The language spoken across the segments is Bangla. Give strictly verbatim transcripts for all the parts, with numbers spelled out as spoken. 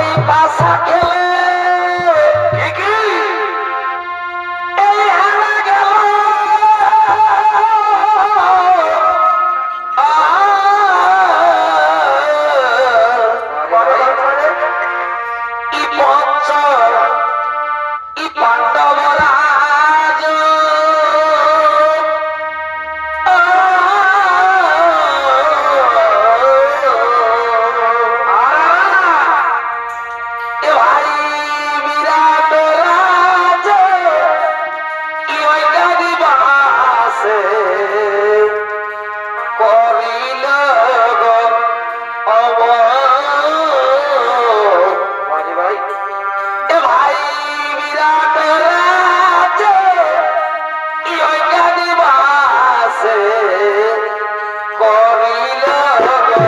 পাশা খেলে এই হারা গেল ই পঞ্চ ই পাণ্ডবরাজ এ ভাই বিরাট রাজ ই ওইটা দিবাসে করিল গো অবধি ভাই এ ভাই বিরাট রাজ ই ওইটা দিবাসে করিল গো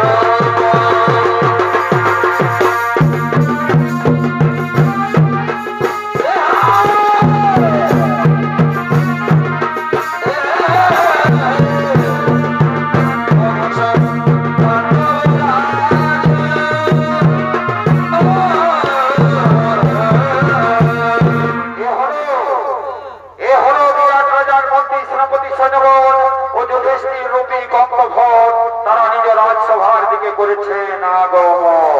তারা নিজের রাজসভার দিকে করেছে না গমন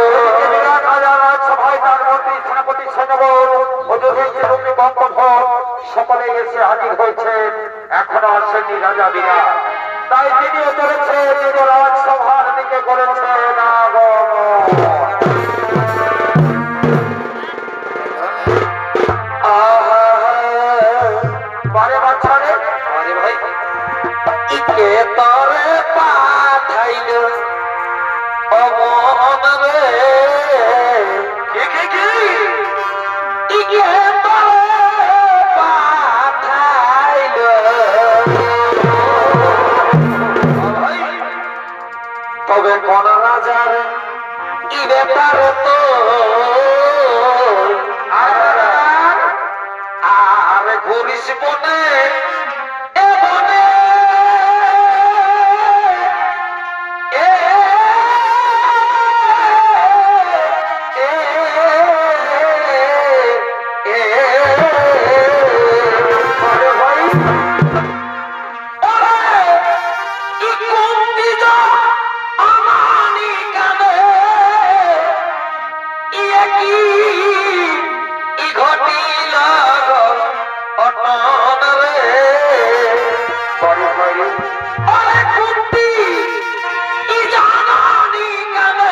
সেনাপতি সেনাপতি সেনাপতি ও যুধিষ্ঠির রূপী বঙ্গভর সকলে এসে হাজির হয়েছেন, এখনো আসেননি রাজা বিরাট। তাই তিনিও চলেছে নিজ রাজসভার দিকে করেছেন আগমন। বারে বাচ্চারে আরে ভাই ইকে তরে পাঠাইল অমন রে কে কে কে ইকে তরে পাঠাইল ভাই তবে কোন রাজার ই ব্যাপার তো আর ঘুরিস বনে এ বনে এ এ ভাই ই কুন্দি যা আমানি কানে ইয়ে কি ই ঘটিল অটন রে পরে পরে আরে কুন্তি ই জানানি কানে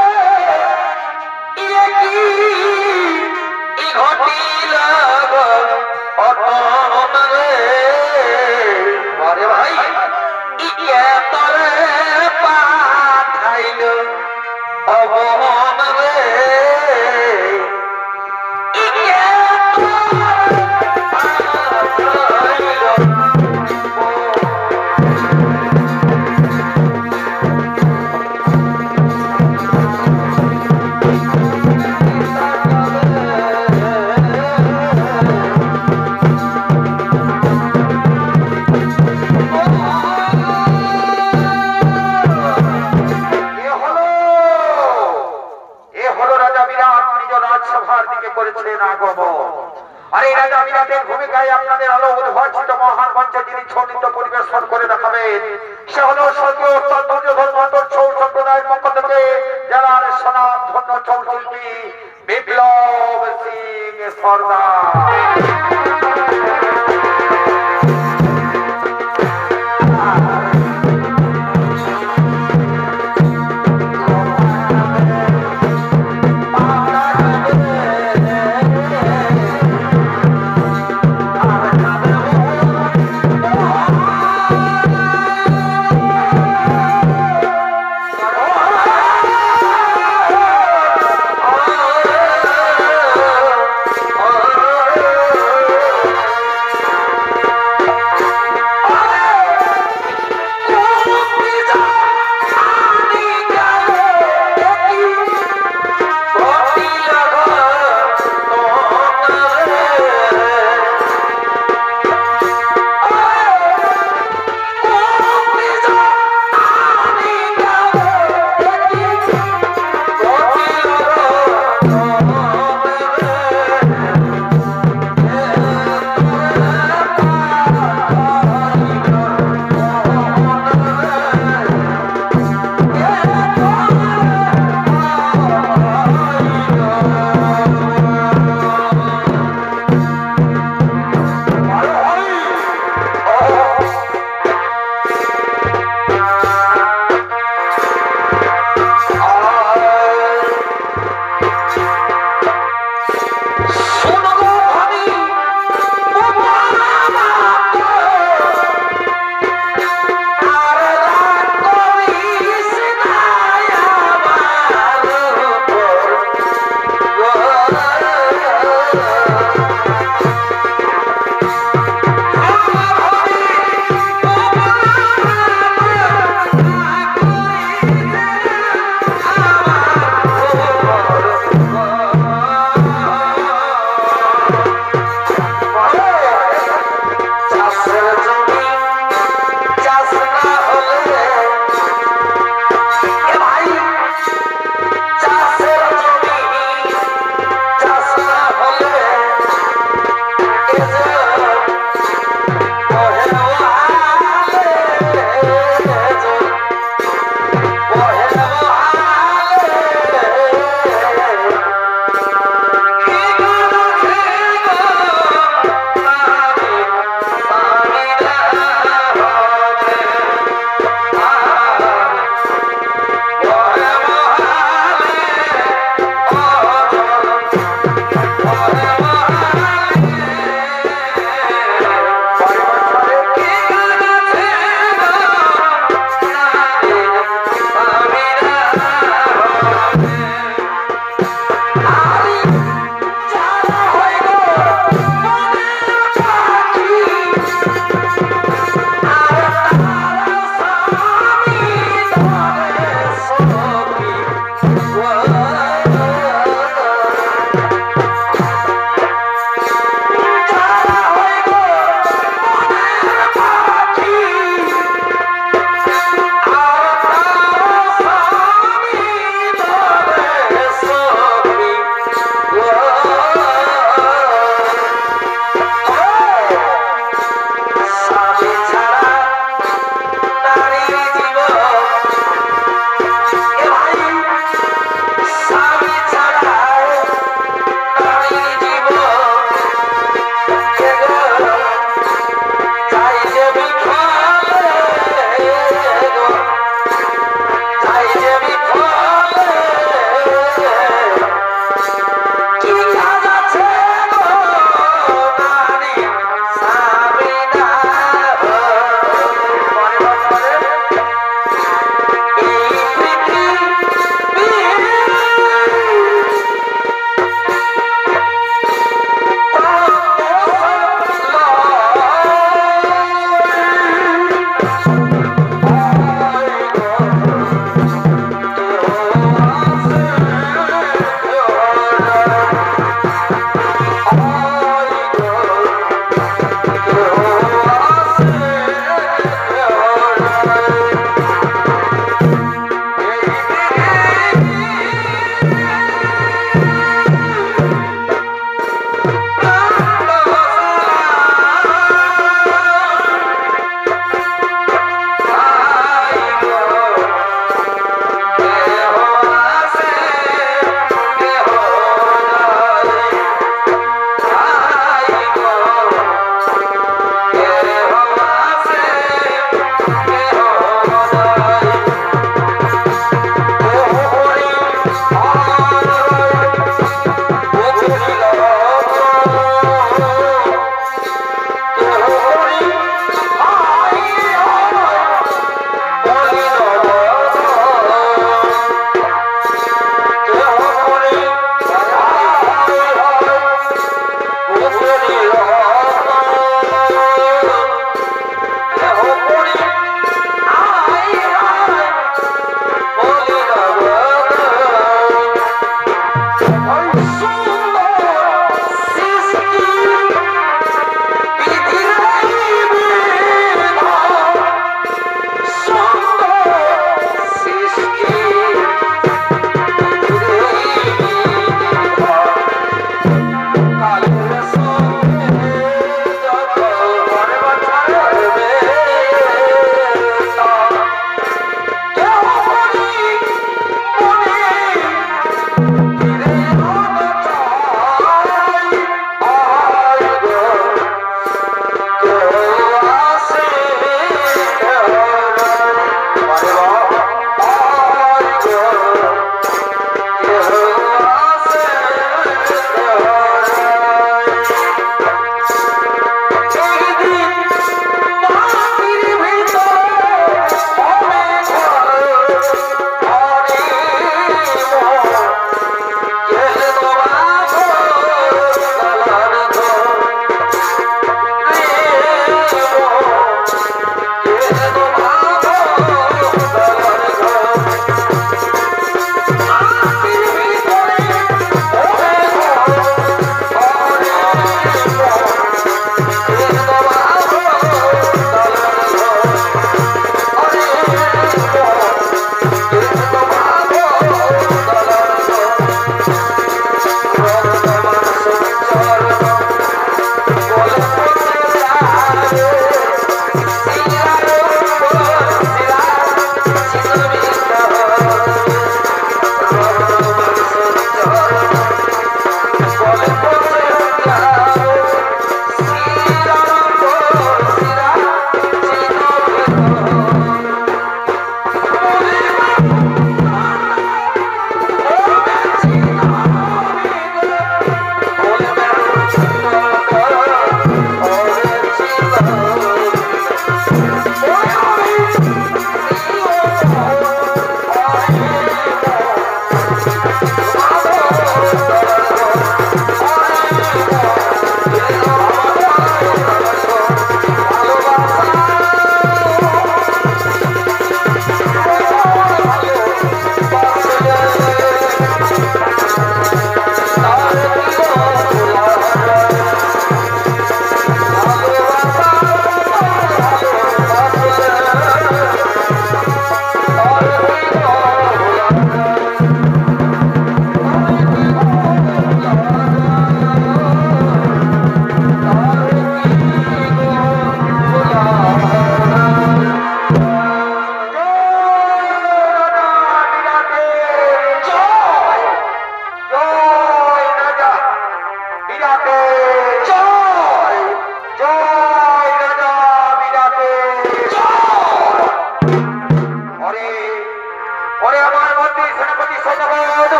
ইয়ে কি ই ঘটিল অটন রে পরে ভাই ই কে তরে পাঠাইল অবন রে রাজসভার দিকে করেছেন আগমন। আর এই রাজা বিরাটের ভূমিকায় আপনাদের আলো উদ্ভাসিত মহান মঞ্চে যিনি ছন্দিত পরিবেশন করে দেখাবেন সে হল স্বর্গীয় দুর্যোধন মন্ডল ছৌ সম্প্রদায়ের পক্ষ থেকে জেলার সনাম ধন্য ছৌ শিল্পী বিপ্লব সিং সর্দার। Oh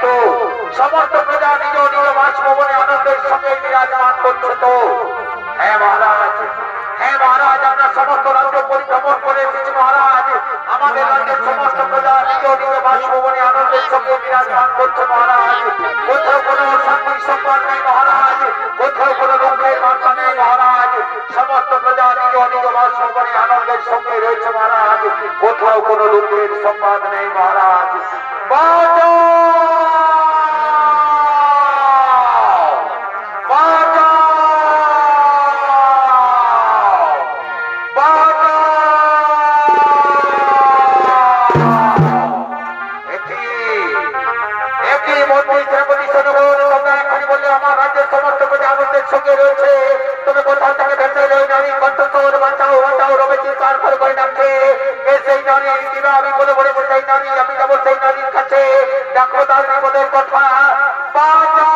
সমস্ত প্রজা নিজ নিজ বাসভবনে আনন্দের সঙ্গে বিরাজমান করছে তো। হ্যাঁ মহারাজ, হ্যাঁ মহারাজ, আমরা সমস্ত রাজ্য পরিভ্রমণ করে এসেছি মহারাজ। আমাদের রাজ্যের সমস্ত প্রজা নিজ নিজ বাসভবনে আনন্দের সঙ্গে বিরাজমান করছে মহারাজ। কোথাও কোনো শান্তি সংবাদ নেই মহারাজ, কোথাও কোনো দুঃখের বার্তা নেই মহারাজ। সমস্ত প্রজা নিজ নিজ বাসভবনে আনন্দের সঙ্গে রয়েছে মহারাজ, কোথাও কোনো দুঃখের সংবাদ নেই মহারাজ। বাজাও বাজাও আমার রাজ্যের সমস্ত প্রজা আনন্দের সঙ্গে রয়েছে। তুমি কোথাও থেকে ভেসে রয়ে নারী কণ্ঠস্বর বাঁচাও বাঁচাও রবে চিৎকার করে করে নামছে। সেই নারী কিবা আমি বলে বলেছি, সেই নারী আমি যাবো সেই নারীর কাছে, দেখো তার বিপদের কথা। বাঁচাও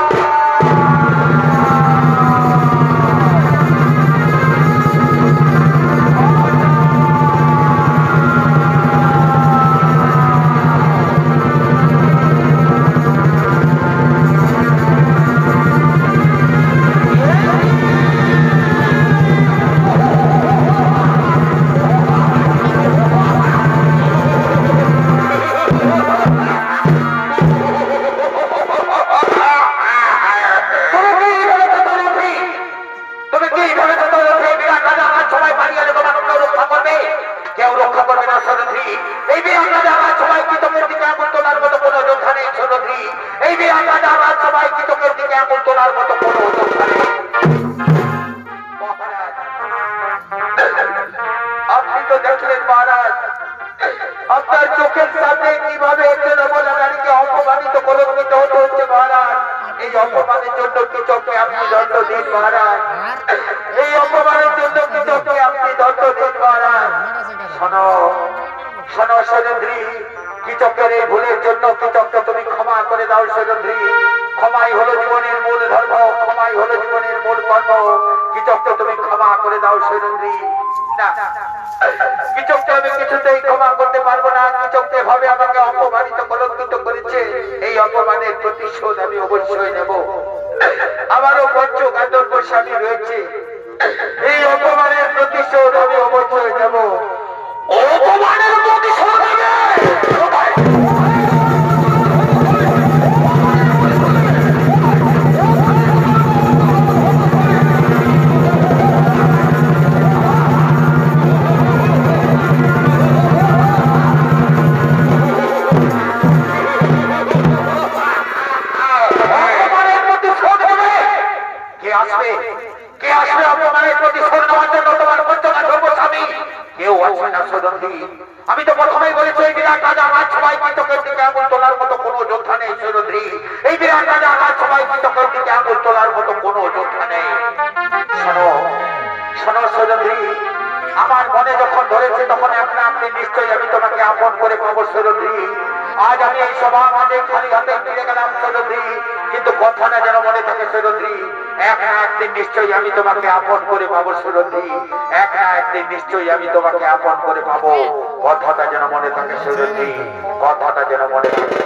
আপনি তো দেখলেন মহারাজ, আপনার চোখের সামনে কিভাবে একজন অবলা নারীকে অপমানিত কলঙ্কিত হতে হচ্ছে মহারাজ। এই অপমানের জন্য কৃষককে আপনি দণ্ড দিন মহারাজ, এই অপমানের জন্য কৃষককে আপনি দণ্ড দিন মহারাজ। শোনো শোনো সৈরন্ধ্রী, কৃষকের এই ভুলের জন্য কৃষককে তুমি ক্ষমা করে দাও সৈরন্ধ্রী। ক্ষমাই হলো জীবনের মূল ধর্ম, ক্ষমাই হলো জীবনের মূল কর্ম। কৃষককে তুমি ক্ষমা করে দাও সৈরন্ধ্রী। না, কৃষককে আমি কিছুতেই ক্ষমা করতে পারবো না। কৃষককে ভাবে আমাকে অপমানিত কলঙ্কিত করেছে, এই অপমানের প্রতিশোধ আমি অবশ্যই নেব। আমারও পঞ্চ গান্ধর্ব স্বামী রয়েছে, এই অপমানের প্রতিশোধ আমি অবশ্যই নেব। অপমানের প্রতিশোধ নেবে আমি তো প্রথমেই বলেছি এই বিরাট রাজা রাজসভায় কৃতকের দিকে আঙুল তোলার মতো কোনো যোদ্ধা নেই সৈরন্ধ্রী। এই বিরাট রাজা রাজসভায় কৃতকের দিকে আঙুল তোলার মতো কোনো যোদ্ধা নেই। শোনো শোনো সৈরন্ধ্রী, আমার মনে যখন ধরেছে তখন আপনা আপনি নিশ্চয়ই আমি তোমাকে আপন করে পাবো সৈরন্ধ্রী। আজ আমি এই সভা মাঝে খালি হাতে ফিরে গেলাম সৈরন্ধ্রী, কিন্তু কথাটা যেন মনে থাকে সৈরন্ধ্রী, এক না একদিন নিশ্চয়ই আমি তোমাকে আপন করে পাবো সৈরন্ধ্রী, এক না একদিন নিশ্চয়ই আমি তোমাকে আপন করে পাবো। কথাটা যেন মনে থাকে সৈরন্ধ্রী, কথাটা যেন মনে থাকে।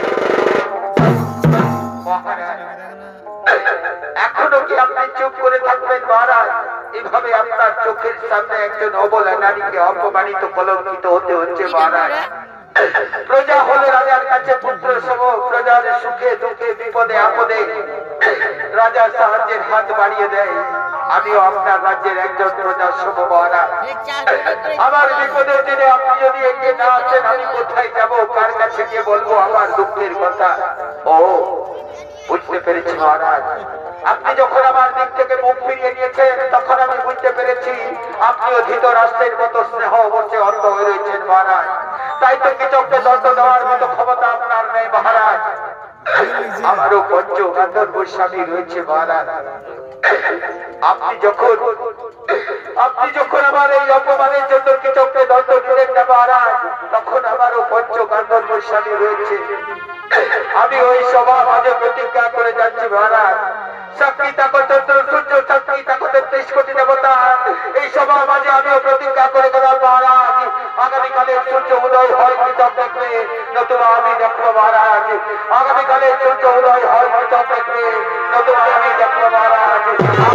এখনো কি আপনি চুপ করে থাকবেন মহারাজ? এভাবে আপনার চোখের সামনে একজন অবলা নারীকে অপমানিত কলঙ্কিত হতে হচ্ছে মহারাজ। প্রজা হলে রাজার কাছে পুত্র সম, প্রজার সুখে দুঃখে বিপদে আপদে রাজার সাহায্যের হাত বাড়িয়ে দেয়। আমিও আপনার রাজ্যের একজন প্রজা সম মহারাজ। আমার বিপদের দিনে আপনি যদি এগিয়ে না আসেন, আমি কোথায় যাব, কার কাছে গিয়ে বলবো আমার দুঃখের কথা? ও বুঝতে পেরেছি মহারাজ, আপনি যখন আমার দিক থেকে মুখ ফিরিয়ে নিয়েছেন তখন আমি বুঝতে পেরেছি আপনিও ধৃত রাষ্ট্রের মতো স্নেহ অবশ্যই অন্ধ হয়ে রয়েছেন মহারাজ। তাই তো কৃষককে দণ্ড দেওয়ার মতো ক্ষমতা আপনার নেই মহারাজ। আমারও পঞ্চ গান্ধর্ব স্বামী রয়েছে মহারাজ। আপনি যখন আপনি যখন আমার এই অপমানের জন্য কৃষককে দণ্ড দিলেন না মহারাজ, তখন আমারও পঞ্চ গান্ধর্ব স্বামী রয়েছে। আমি ওই সভা মাঝে প্রতিজ্ঞা করে যাচ্ছি মহারাজ, সাক্ষী থাকো চন্দ্র সূর্য, সাক্ষী থাকো তেত্রিশ কোটি দেবতা। এই সবার মাঝে আমিও প্রতিজ্ঞা করে গেলাম মহারাজ, আগামীকালে সূর্য উদয় হয় কিতাব দেখবে, নতুবা আমি দেখবো মহারাজ। আগামীকালে সূর্য উদয় হয় কিতাব দেখবে, নতুবা আমি দেখবো মহারাজ।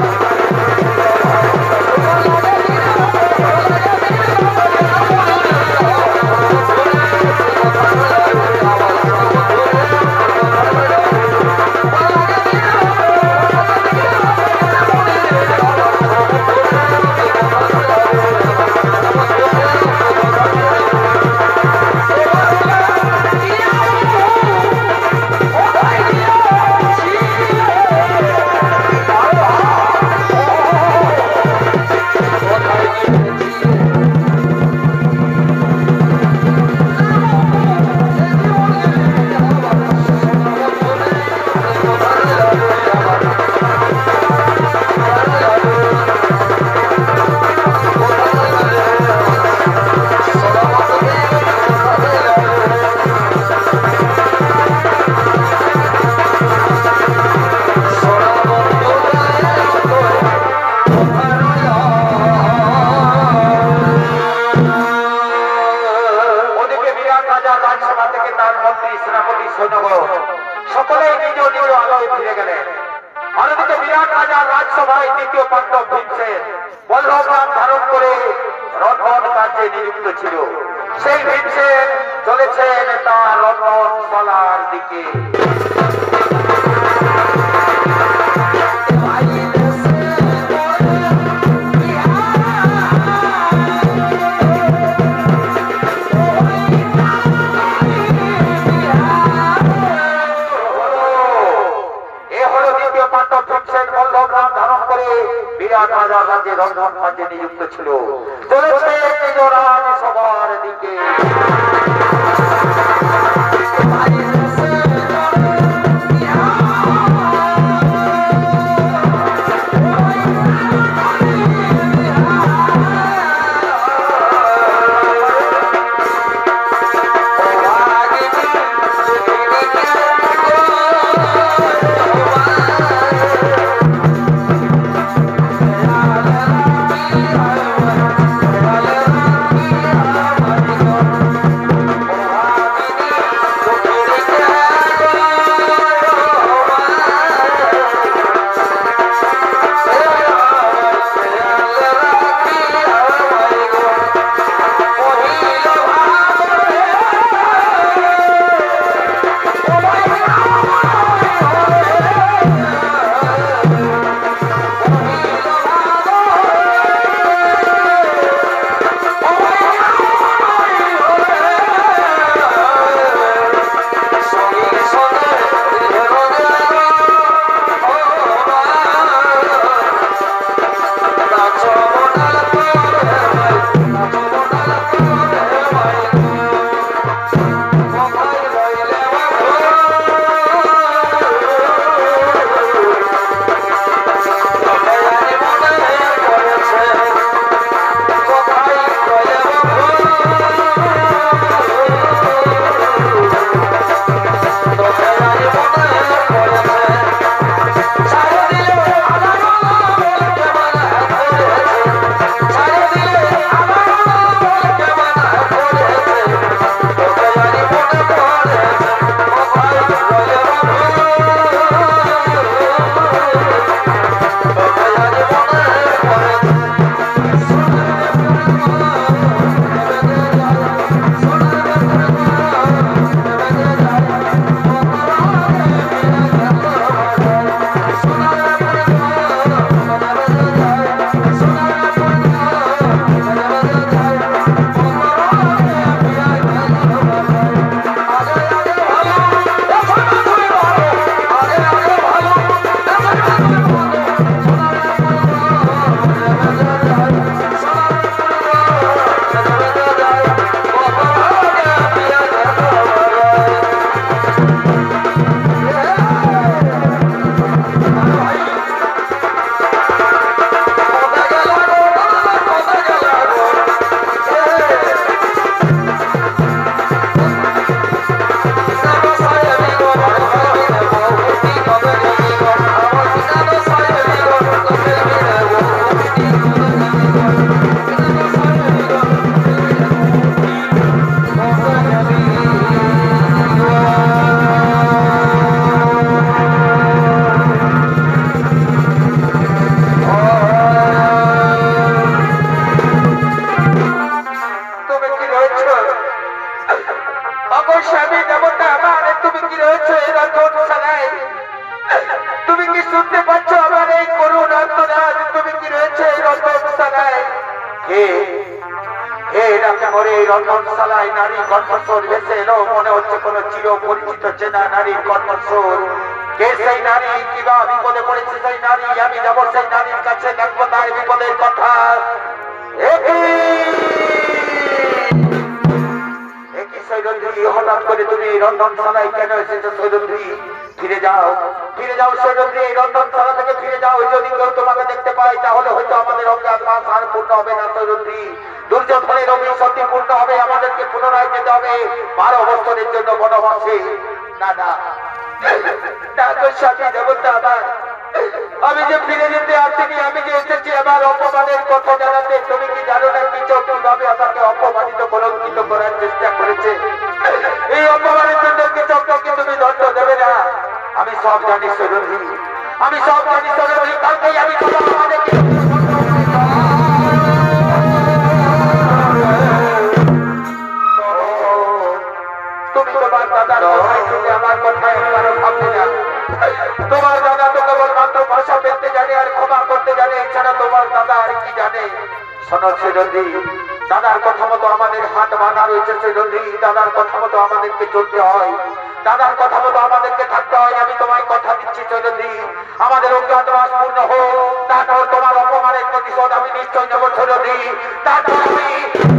সকলেই নিজ নিজ আলোয় ফিরে গেলেন। অন্যদিকে বিরাট রাজার রাজসভায় দ্বিতীয় পাণ্ডব ভীমসেন বল্লভ নাম ধারণ করে রন্ধন কার্যে নিযুক্ত ছিল। সেই ভীমসেন চলেছেন তার রন্ধনশালার দিকে। বিরাট রাজা রাজ্যে রন্ধন কার্যে নিযুক্ত ছিল, চলেছে নিজ রাজসভার দিকে। Yeah. স্বামী দেবতা আমার তুমি কি রয়েছে রন্ধনশালায়? তুমি কি শুনতে পাচ্ছ আমার এই করুণ আর্তনাদ? তুমি কি রয়েছে রন্ধনশালায়? হে হে রাতে মরে এই রন্ধনশালায় নারী কণ্ঠস্বর ভেসে এলো, মনে হচ্ছে কোন চির পরিচিত চেনা নারীর কণ্ঠস্বর। কে সেই নারী? কিবা বিপদে পড়েছে সেই নারী? আমি যাবো সেই নারীর কাছে, দেখবো তার বিপদের কথা। হঠাৎ করে তুমি রন্ধনশালায় কেন এসেছো সৈরন্ধ্রী? ফিরে যাও, ফিরে যাও সৈরন্ধ্রী, এই রন্ধনশালা থেকে ফিরে যাও। যদি কেউ তোমাকে দেখতে পায় তাহলে হয়তো আমাদের অজ্ঞাত মাস আর পূর্ণ হবে না সৈরন্ধ্রী। দুর্যোধনের অভিশক্তি পূর্ণ হবে, আমাদেরকে পুনরায় যেতে হবে বারো বছরের জন্য বনবাসে। না না স্বামী দেবতা আমার, আমি যে ফিরে যেতে আসিনি, আমি যে এসেছি আমার অপমানের কথা জানাতে। তুমি কি জানো না কি কিভাবে আমাকে অপমানিত কলঙ্কিত করার চেষ্টা করেছে? এই অপমানের জন্য কৃষককে তুমি দণ্ড দেবে না। আমি সব জানি সৈরন্ধ্রী, আমি সব জানি সৈরন্ধ্রী। কালকেই আমি আমাদেরকে তুমি তোমার দাদার কথাই শুনে আমার কথা একবারও ভাববে না। তোমার দাদা তো কেবল মাত্র ভাষা ফেলতে জানে আর ক্ষমা করতে জানে, এছাড়া তোমার দাদা আর কি জানে? শোনো সৈরন্ধ্রী, দাদার কথা মতো আমাদের হাত বাঁধা রয়েছে সৈরন্ধ্রী। দাদার কথা মতো আমাদেরকে চলতে হয়, দাদার কথা মতো আমাদেরকে থাকতে হয়। আমি তোমায় কথা দিচ্ছি সৈরন্ধ্রী, আমাদের অজ্ঞাতবাস পূর্ণ হোক, তারপর তোমার অপমানের প্রতিশোধ আমি নিশ্চয় নেব সৈরন্ধ্রী। তারপর আমি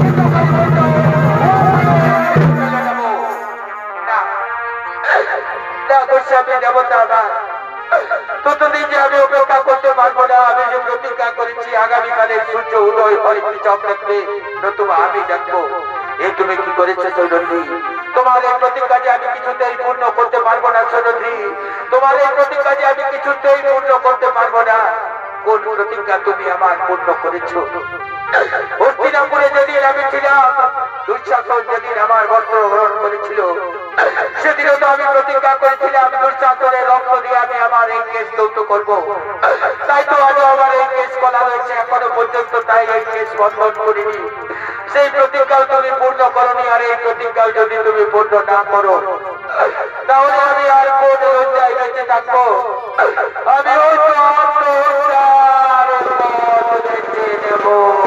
ততদিন যে আমি অপেক্ষা করতে পারবো না। আমি যে প্রতিজ্ঞা করেছি আগামীকালের সূর্য উদয় হয় কৃষক দেখবে, নতুবা আমি দেখবো। এই তুমি কি করেছো সৈরন্ধ্রী? তোমার এই প্রতিজ্ঞা যে আমি কিছুতেই পূর্ণ করতে পারবো না সৈরন্ধ্রী, তোমার এই প্রতিজ্ঞা যে আমি কিছুতেই পূর্ণ করতে পারবো না। কোন প্রতিজ্ঞা তুমি আমার পূর্ণ করেছো? হস্তিনাপুরে যেদিন আমি ছিলাম, দুঃশাসন যেদিন আমার বস্ত্র গ্রহণ করেছিল, সেদিনও তো আমি প্রতিজ্ঞা করেছিলাম দুঃশাসনের রক্ত দিয়ে আমি আমার এই কেস যৌথ করবো। তাই তো আজও আমার এই কেস করা হয়েছে, এখনো পর্যন্ত তাই এই কেস বন্ধন করিনি। সেই প্রতিজ্ঞাও তুমি পূর্ণ করনি, আর এই প্রতিজ্ঞাও যদি তুমি পূর্ণ না করো তাহলে আমি আর কোন লজ্জায় বেঁচে থাকবো? আমি ওই তো আত্মহত্যার পথ বেছে নেব।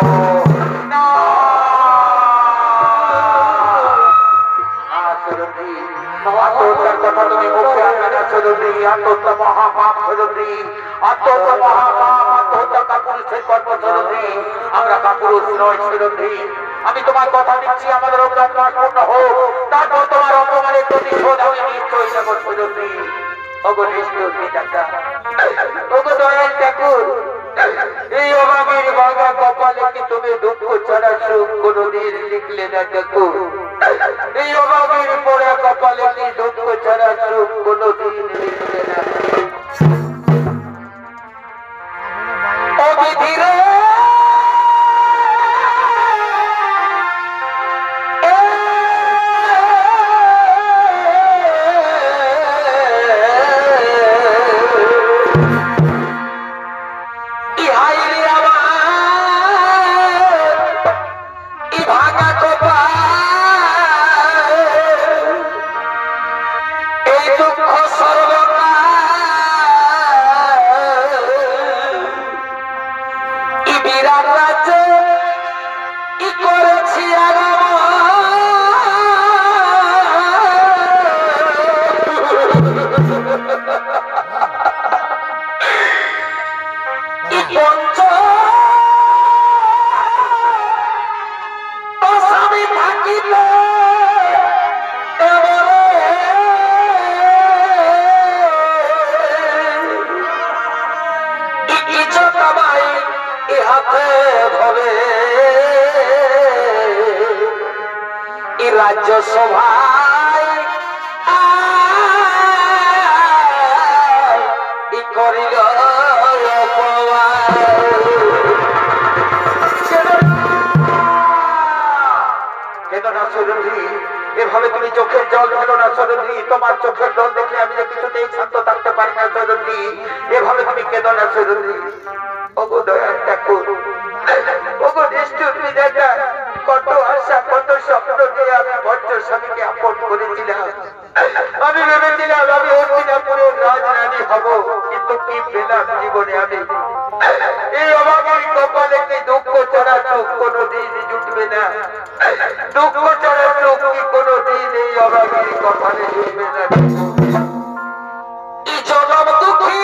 আত্মহত্যার কথা তুমি মুখে আনবে না সৈরন্ধ্রী। আত্মহত্যা মহাপাপ সৈরন্ধ্রী, আত্মহত্যা মহাপাপ। আত্মহত্যা কাপুরুষের কর্ম সৈরন্ধ্রী, আমরা কাপুরুষ নয় সৈরন্ধ্রী। আমি তোমার কথা দিচ্ছি আমাদের অজ্ঞাত মাস পূর্ণ হোক, তারপর তোমার অপমানের প্রতিশোধ আমি নিশ্চয়ই নেব সৈরন্ধ্রী। ওগো নিষ্ঠুর বিধাতা, ওগো দয়াল ঠাকুর, এই অভাবের ভাঙা কপালে কি তুমি দুঃখ ছাড়া সুখ কোনদিন লিখলে না ঠাকুর? এই অভাবের পোড়া কপালে কি দুঃখ ছাড়া সুখ কোনদিন লিখলে না? অবিধিরে রাজ্য সভায় করিল এভাবে তুমি চোখের জল ফেলো না সৈরন্ধ্রী। তোমার চোখের জল দেখলে আমি যে কিছুতেই শান্ত থাকতে পারি না সৈরন্ধ্রী। এভাবে তুমি কেঁদো না সৈরন্ধ্রী। ওগো দয়াল ঠাকুর, ওগো নিষ্ঠুর বিধাতা, কত আশা কত স্বপ্ন নিয়ে আমি ভদ্র স্বামীকে আপন করেছিলাম। আমি ভেবেছিলাম আমি হস্তিনাপুরের রাজরানী হব, কিন্তু কি পেলাম জীবনে আমি? এই অভাগের কপালে কি দুঃখ ছাড়া চোখ কোনোদিন জুটবে না? দুঃখ ছাড়া চোখ কি কোনোদিন এই অভাগের কপালে জুটবে না? এই জনম দুঃখী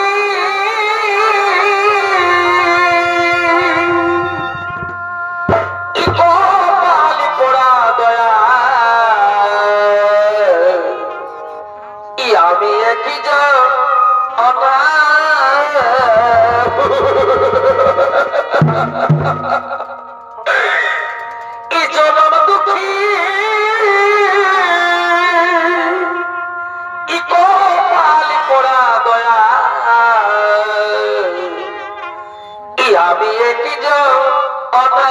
আমি একই জনম দুঃখী ইকোপালি পোড়া দয়া আমি একই অনা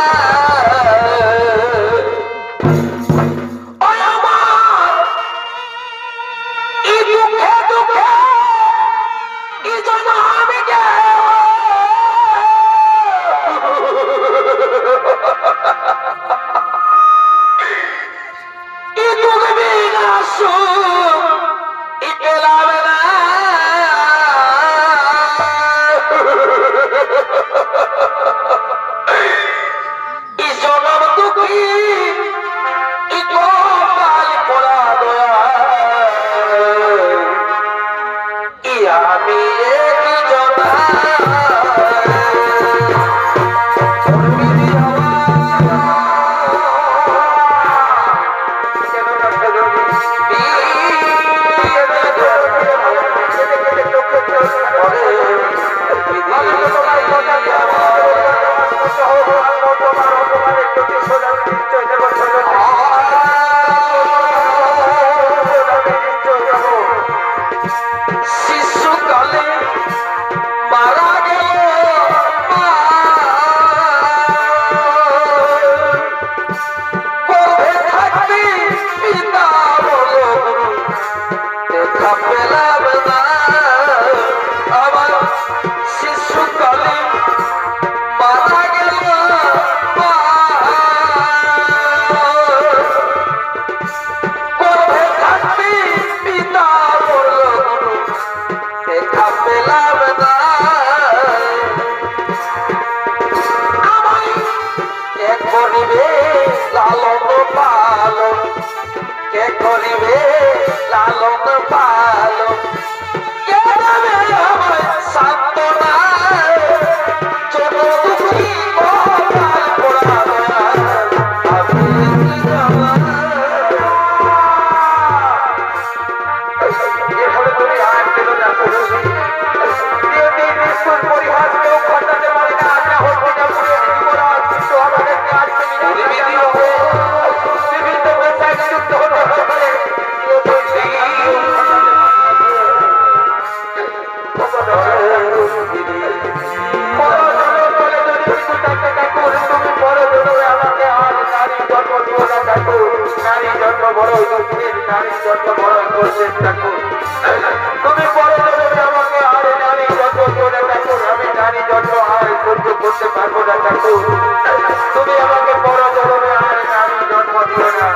তুমি বড় আমাকে আর নারী যত করে ঠাকুর আমি নারী যত আর সহ্য করতে পারবো না ঠাকুর। তুমি আমাকে বড় ধরনের আর নারী জন্ম দিও না।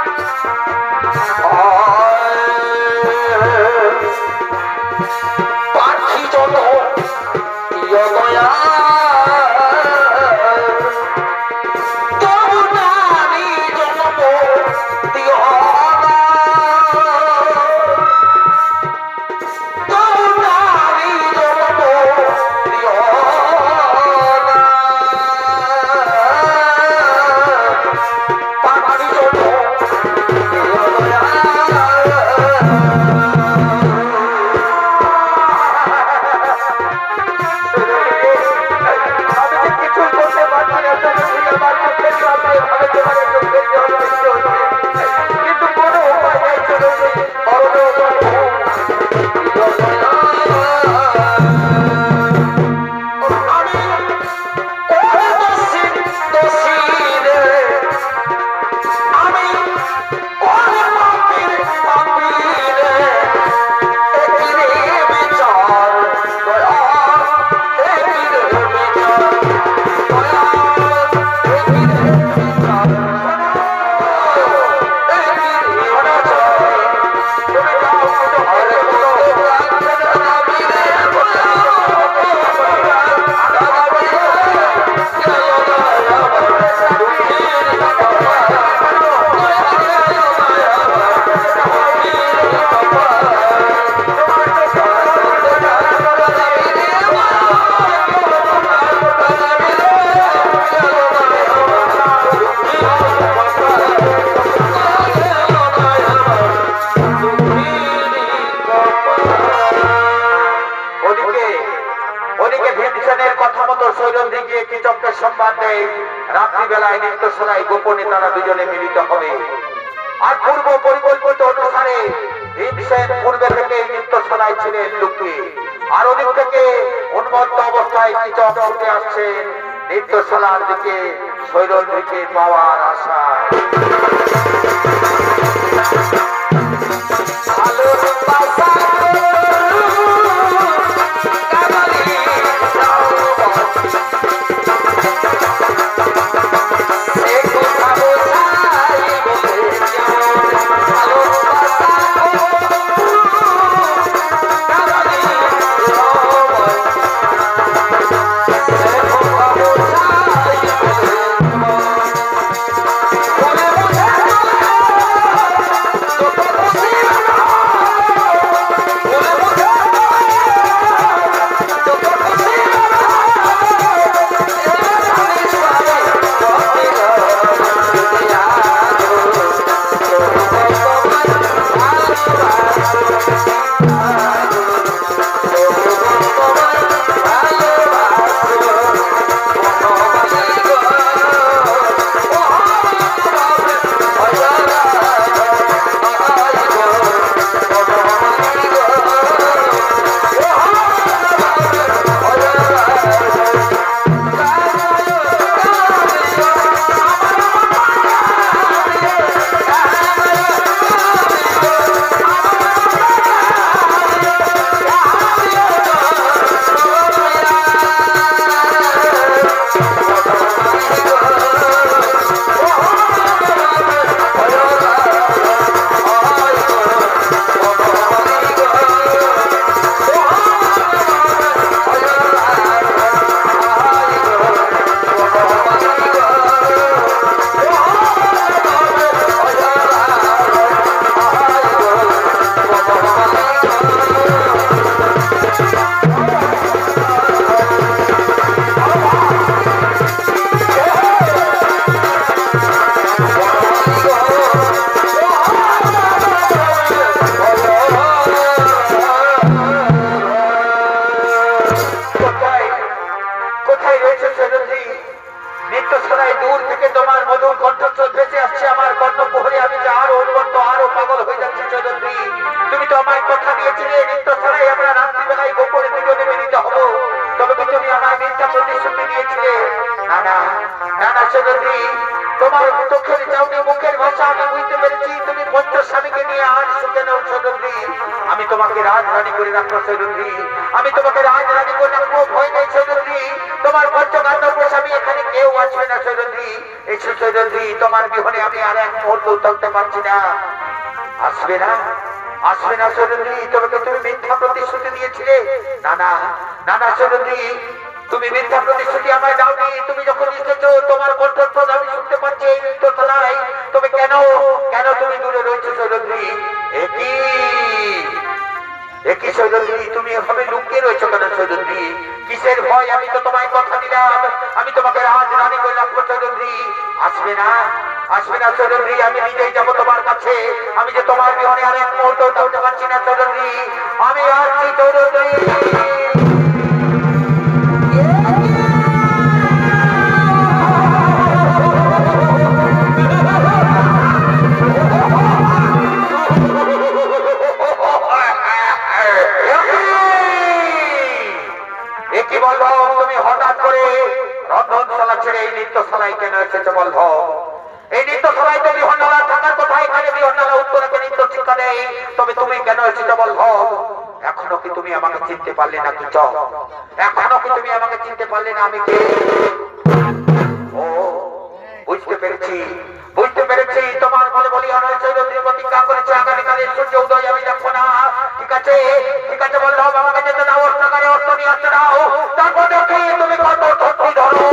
পাখি জন্ম দিও দয়া সংবাদ দেয় রাত্রিবেলায় নৃত্যশালায় গোপনে তারা দুজনে মিলিত হবে। আর পূর্ব পরিকল্পিত অনুসারে ভীমসেন পূর্বে থেকে নৃত্যশালায় ছিলেন লুকিয়ে, আর ওদিক থেকে উন্মত্ত অবস্থায় কীচক ছুটে আসছেন নৃত্যশালার দিকে শৈলন্ধ্রীকে পাওয়ার আশায়। আমি তোমাকে রাজরানী করে রাখবো শৈলন্ধ্রী, আমি তোমাকে রাজরানী করে রাখবো, ভয় নেই শৈলন্ধ্রী। তোমার পঞ্চকান্ডব স্বামী এখানে কেউ আসবে না শৈলন্ধ্রী। এসে শৈলন্ধ্রী, তোমার বিহনে আমি আর এক মুহূর্ত থাকতে পারছি না। আসবে না, আসবে না শৈলন্ধ্রী। তোমাকে তুমি মিথ্যা প্রতিশ্রুতি দিয়েছিলে। না না না না শৈলন্ধ্রী, তুমি মিথ্যা প্রতিশ্রুতি আমায় দাওনি। তুমি যখন এসেছো তোমার কণ্ঠস্বর আমি শুনতে পাচ্ছি এই নৃত্যশালায়। তবে কেন কেন তুমি দূরে রয়েছো শৈলন্ধ্রী? একই একই শৈলন্ধ্রী, তুমি এভাবে লুকিয়ে রয়েছো কেন শৈলন্ধ্রী? কিসের ভয়? আমি তো তোমায় কথা দিলাম, আমি তোমাকে রাজরানী করে রাখবো শৈলন্ধ্রী। আসবে না, আসবে না শৈলন্ধ্রী। আমি নিজেই যাবো তোমার কাছে। আমি যে তোমার বিহনে আর এক মুহূর্ত থাকতে পারছি না শৈলন্ধ্রী। আমি আসছি শৈলন্ধ্রী। তুমি হঠাৎ করে রন্ধনশালা ছেড়ে এই নৃত্যশালায় কেন এসেছো বলভ? এই নৃত্যশালায় তো বিহনশালা থাকার কথা, এখানে বিহনশালা উত্তরকে নৃত্য শিক্ষা দেয়। তবে তুমি কেন এসেছো বলভ? এখনো কি তুমি আমাকে চিনতে পারলে না? কি চাও? এখনো কি তুমি আমাকে চিনতে পারলে না? আমি কে? ও বুঝতে পেরেছি, বুঝতে পেরেছি। তোমার বলে বলিয়ান শৈলন্ধ্রী প্রতিজ্ঞা করেছে আগামীকালের সূর্য উদয় আমি দেখবো না। ঠিক আছে, ঠিক আছে বলভ, আমাকে যেতে দাও, অর্থকারে অর্থ নিয়ে আসতে দাও। তারপর দেখি তুমি কত শক্তি ধরো।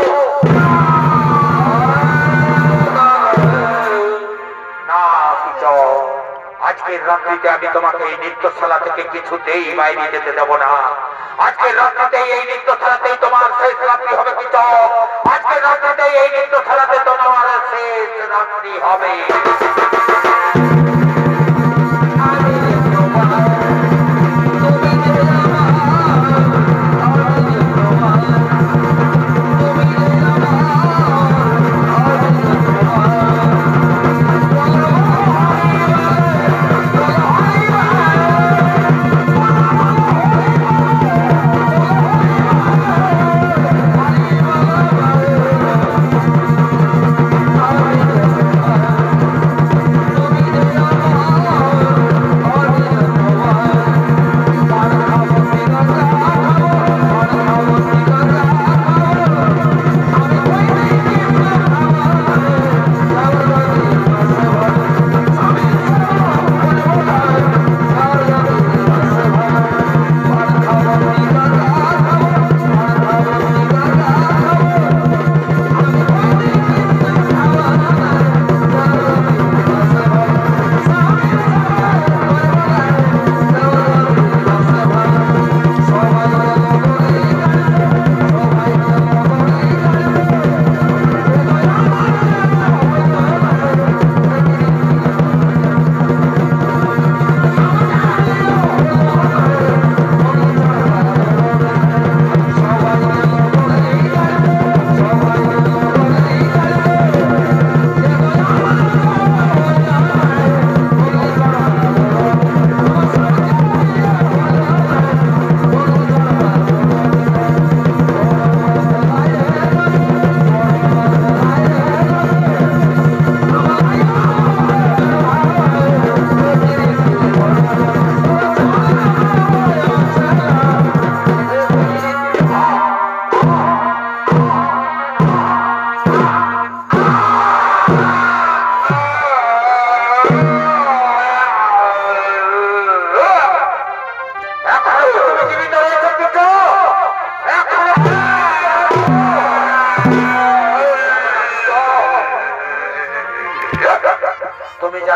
না কিছু, আজকের রাত্রিতে আমি তোমাকে এই নৃত্যশালা থেকে কিছুতেই বাইরে যেতে দেব না। আজকের রাত্রিতে এই নৃত্যশালাতেই তোমার শেষ রাত্রি হবে। কিছু আজকের রাত্রিতে এই নৃত্যশালাতে তোমার শেষ রাত্রি হবে। Oh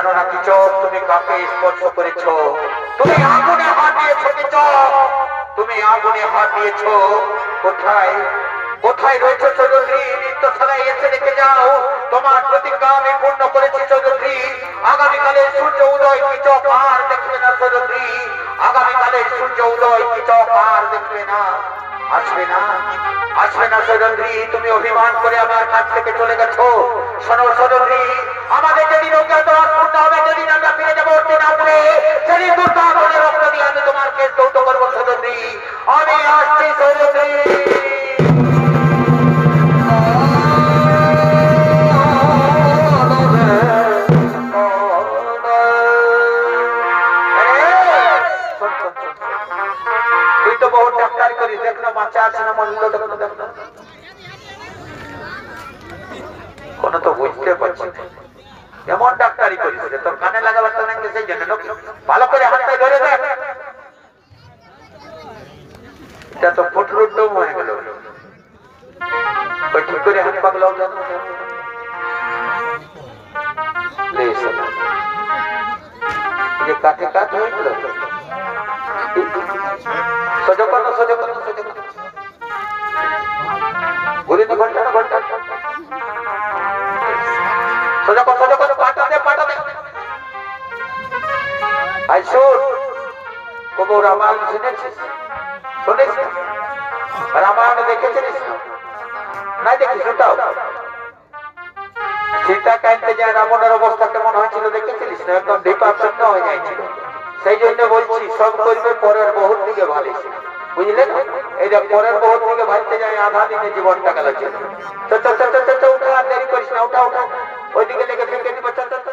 জানো না কি চোখ তুমি কাকে স্পর্শ করেছ? তুমি আগুনে হাত দিয়েছ কি চোখ? তুমি আগুনে হাত দিয়েছ। কোথায় কোথায় রয়েছে চৌধুরী? নিত্যশালায় এসে দেখে যাও। তোমার প্রতিজ্ঞা আমি পূর্ণ করেছি চৌধুরী। আগামীকালে সূর্য উদয় কি চোখ আর দেখবে না চৌধুরী। আগামীকালে সূর্য উদয় কি চোখ আর দেখবে না। আসবে না আসবে না চৌধুরী। তুমি অভিমান করে আমার কাছ থেকে চলে গেছো। শোনো চৌধুরী, আমাদের যেদিন অজ্ঞাত পূর্ণ হবে, যেদিন আমরা ফিরে যাবো হস্তিনাপুরে, সেদিন দুর্গাধনের রক্ত দিয়ে আমি তোমার কেস দৌত করবো চৌধুরী। আমি আসছি চৌধুরী। তুই তো বহু ডাক্তারি করিস, দেখলো বাচ্চা আছে না মরলো, দেখলো দেখলো কোনো তো বুঝতে পারছি না। এমন ডাক্তারি করিস তোর কানে লাগাবার তো নাকি, সেই জন্য ভালো করে হাতটা ধরে দেখ। এটা তো ফুটরুড্ডম হয়ে গেল। ওই ঠিক করে হাত পাগলাও জানো যে কাঠে কাঠ হয়ে গেল। সোজা করো সোজা করো সোজা করো ঘুরে নি ঘন্টা ঘন্টা সোজা করো সোজা করো পাটা দে পাটা দে। আই শোন কবু রামায়ণ শুনেছিস? শুনিস? রামায়ণ দেখেছিস না? দেখিস ওটাও? সীতা কাঁদতে যায় রাবণের অবস্থা কেমন হয়েছিল দেখেছিলিস না? একদম বিপাচ্ছন্ন হয়ে যাইছিল। সেই জন্য বলছি সব করবে পরের বহুর দিকে ভালিস, বুঝলে না? এই যে পরের বহুর দিকে ভাবতে যায় আধা দিনে জীবনটা গেল। উঠা দেরি করিস না, উঠা উঠা ওইদিকে লেগে ফেঁকে দিব।